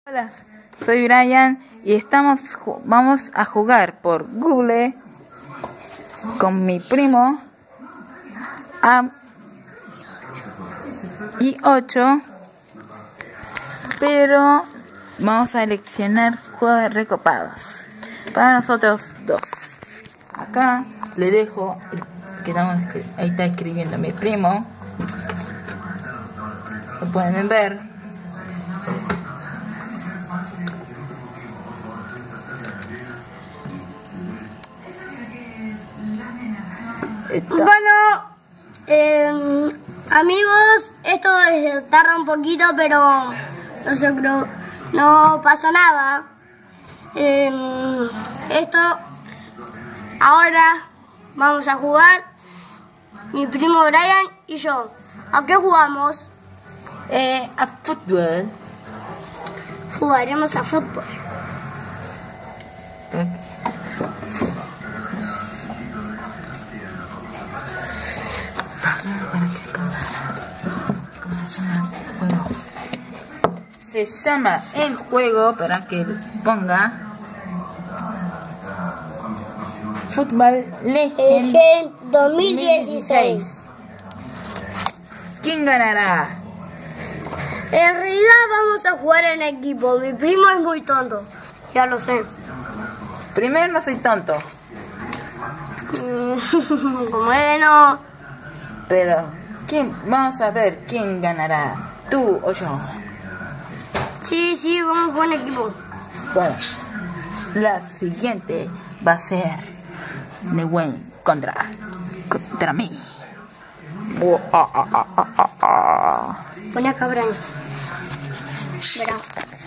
Hola, soy Brian y vamos a jugar por Google con mi primo y 8, pero vamos a seleccionar juegos de recopados para nosotros dos. Acá le dejo ahí está escribiendo mi primo, lo pueden ver. Bueno, amigos, esto tarda un poquito, pero no pasa nada. Ahora vamos a jugar mi primo Brian y yo. ¿A qué jugamos? A fútbol. Jugaremos a fútbol. ¿Cómo se llama el juego? Se llama el juego, para que ponga Football Legend 2016. ¿Quién ganará? En realidad vamos a jugar en equipo. Mi primo es muy tonto, ya lo sé. Primero, no soy tonto. Bueno. Pero, vamos a ver quién ganará, tú o yo. Sí, vamos a jugar en equipo. Bueno, la siguiente va a ser Nehuen contra mí. Pone acá, Brian. Verá.